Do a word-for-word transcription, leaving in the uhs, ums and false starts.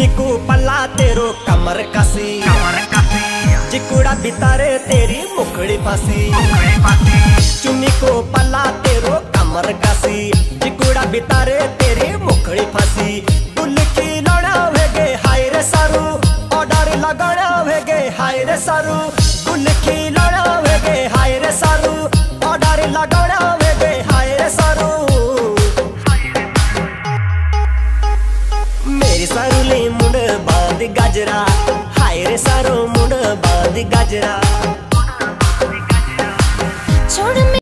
चुन्नी को पल्ला तेरो कमर कसी, जिकुड़ा बितारे तेरी मुखड़ी फसी। चुन्नी को पल्ला तेरो कमर कसी, जिकुड़ा बितारे तेरी मुखड़ी फसी। दुल की लड़ा वेगे हाय रे सारू, ऑर्डर लगाना वेगे हाय रे सारू। दुल की लड़ा वेगे हाय रे सारू, ऑर्डर लगाना वेगे हाय रे सारू। मेरी सारू ले मुंड बांध गजरा, हाय रे सारू मुंड बांध गजरा।